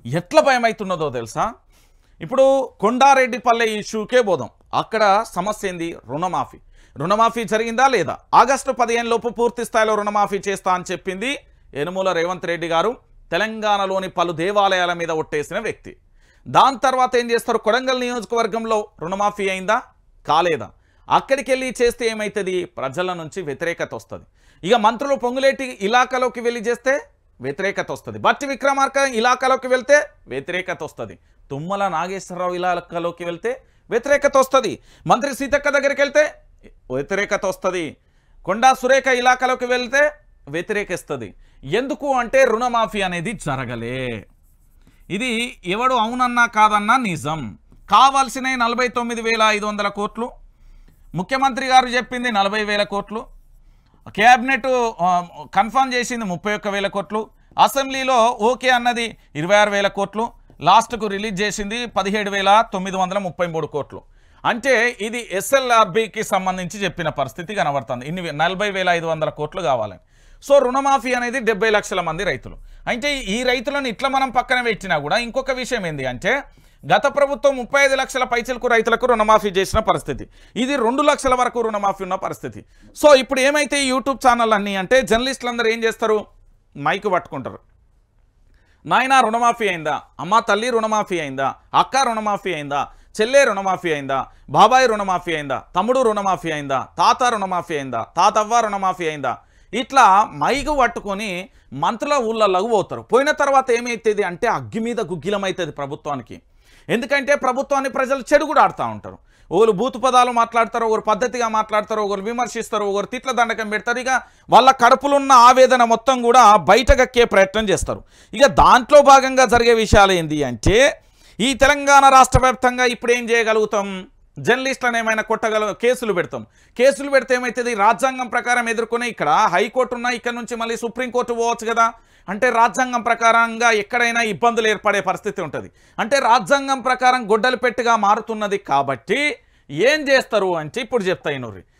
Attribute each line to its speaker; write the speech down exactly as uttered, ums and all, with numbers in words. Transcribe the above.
Speaker 1: ఎట్లా భయం అవుతున్నదో తెలుసా? ఇప్పుడు కొండారెడ్డిపల్లె ఇష్యూకే పోదాం. అక్కడ సమస్య ఏంది? రుణమాఫీ. రుణమాఫీ జరిగిందా లేదా? ఆగస్టు పదిహేను లోపు పూర్తి స్థాయిలో రుణమాఫీ చేస్తా అని చెప్పింది యనుమల రేవంత్ రెడ్డి గారు. తెలంగాణలోని పలు దేవాలయాల మీద ఒట్టేసిన వ్యక్తి. దాని తర్వాత ఏం చేస్తారు? కొడంగల్ నియోజకవర్గంలో రుణమాఫీ అయిందా కాలేదా? అక్కడికి వెళ్ళి చేస్తే ఏమవుతుంది? ప్రజల నుంచి వ్యతిరేకత వస్తుంది. ఇక మంత్రులు పొంగులేటి ఇలాకాలోకి వెళ్ళి చేస్తే వ్యతిరేకత వస్తుంది. బట్టి విక్రమార్క ఇలాకాలోకి వెళ్తే వ్యతిరేకత వస్తుంది. తుమ్మల నాగేశ్వరరావు ఇలాకాలోకి వెళ్తే వ్యతిరేకత వస్తుంది. మంత్రి సీతక్క దగ్గరికి వెళ్తే వ్యతిరేకత వస్తుంది. కొండా సురేఖ ఇలాకాలోకి వెళ్తే వ్యతిరేకిస్తుంది. ఎందుకు అంటే రుణమాఫీ అనేది జరగలే. ఇది ఎవడు అవునన్నా కాదన్నా నిజం. కావాల్సిన నలభై తొమ్మిది వేల ఐదు వందల కోట్లు ముఖ్యమంత్రి గారు చెప్పింది నలభై వేల కోట్లు, క్యాబినెట్ కన్ఫర్మ్ చేసింది ముప్పై ఒక్క వేల కోట్లు, అసెంబ్లీలో ఓకే అన్నది ఇరవై ఆరు వేల కోట్లు, లాస్ట్కు రిలీజ్ చేసింది పదిహేడు వేల తొమ్మిది వందల ముప్పై మూడు కోట్లు. అంటే ఇది ఎస్ఎల్ఆర్బికి సంబంధించి చెప్పిన పరిస్థితి కనబడుతుంది. ఇన్ని నలభై వేల ఐదు వందల కోట్లు కావాలని. సో రుణమాఫీ అనేది డెబ్బై లక్షల మంది రైతులు. అంటే ఈ రైతులను ఇట్లా మనం పక్కన పెట్టినా కూడా ఇంకొక విషయం ఏంది అంటే, గత ప్రభుత్వం ముప్పై ఐదు లక్షల పైచలకు రైతులకు రుణమాఫీ చేసిన పరిస్థితి, ఇది రెండు లక్షల వరకు రుణమాఫీ ఉన్న పరిస్థితి. సో ఇప్పుడు ఏమైతే యూట్యూబ్ ఛానల్ అన్నీ అంటే జర్నలిస్టులు అందరూ ఏం చేస్తారు? మైక్ పట్టుకుంటారు. నాయన రుణమాఫీ అయిందా? అమ్మ తల్లి రుణమాఫీ అయిందా? అక్క రుణమాఫీ అయిందా? చెల్లె రుణమాఫీ అయిందా? బాబాయ్ రుణమాఫీ అయిందా? తమ్ముడు రుణమాఫీ అయిందా? తాత రుణమాఫీ అయిందా? తాతవ్వ రుణమాఫీ అయిందా? ఇట్లా మైకు పట్టుకొని మంత్రుల ఊళ్ళలోకి పోతారు. పోయిన తర్వాత ఏమవుతుంది అంటే అగ్గి మీద గుగ్గిలమవుతుంది ప్రభుత్వానికి. ఎందుకంటే ప్రభుత్వాన్ని ప్రజలు చెడు కూడా ఆడుతూ ఉంటారు. ఒకరు బూతు పదాలు మాట్లాడతారు, ఒకరు పద్ధతిగా మాట్లాడతారు, ఒకరు విమర్శిస్తారు, ఒకరు తిట్ల దండకం పెడతారు. ఇక వాళ్ళ కడుపులున్న ఆవేదన మొత్తం కూడా బయటకెక్కే ప్రయత్నం చేస్తారు. ఇక దాంట్లో భాగంగా జరిగే విషయాలు ఏంటి అంటే, ఈ తెలంగాణ రాష్ట్ర వ్యాప్తంగా ఇప్పుడు ఏం చేయగలుగుతాం? జర్నలిస్టులను ఏమైనా కొట్టగల కేసులు పెడతాం. కేసులు పెడితే ఏమవుతుంది? రాజ్యాంగం ప్రకారం ఎదుర్కొనే ఇక్కడ హైకోర్టు ఉన్నా, ఇక్కడ నుంచి మళ్ళీ సుప్రీంకోర్టు పోవచ్చు కదా. అంటే రాజ్యాంగం ప్రకారంగా ఎక్కడైనా ఇబ్బందులు ఏర్పడే పరిస్థితి ఉంటుంది. అంటే రాజ్యాంగం ప్రకారం గొడ్డలి పెట్టిగా మారుతున్నది. కాబట్టి ఏం చేస్తారు అంటే ఇప్పుడు చెప్తా ఇనుర్రి.